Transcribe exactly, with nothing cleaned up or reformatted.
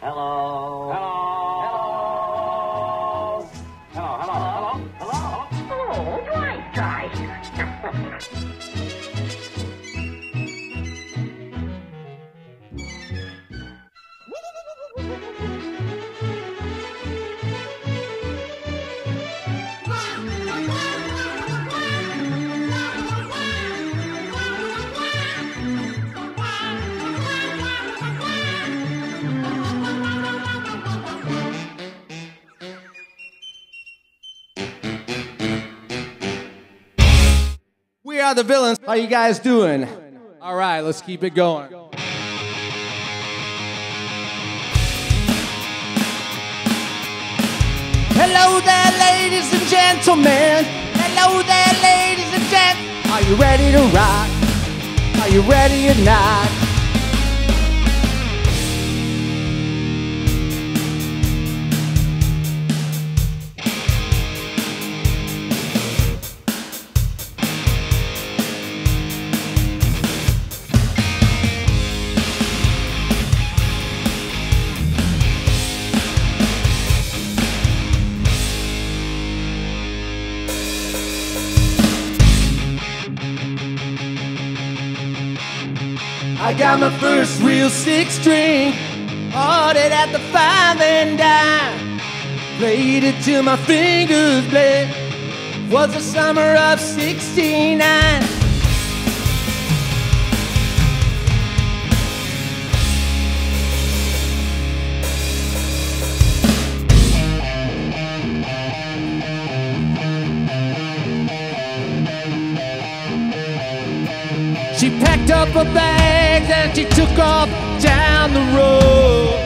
Hello. Hello. Hello. Hello. Hello. Hello. Hello. Oh, right, guys. We are the villains. How you guys doing? All right, let's keep it going. Hello there, ladies and gentlemen. Hello there, ladies and gentlemen. Are you ready to rock? Are you ready or not? I got my first real six string, bought it at the five and dime, played it till my fingers bled. Was the summer of sixty-nine. She packed up her bags and she took off down the road.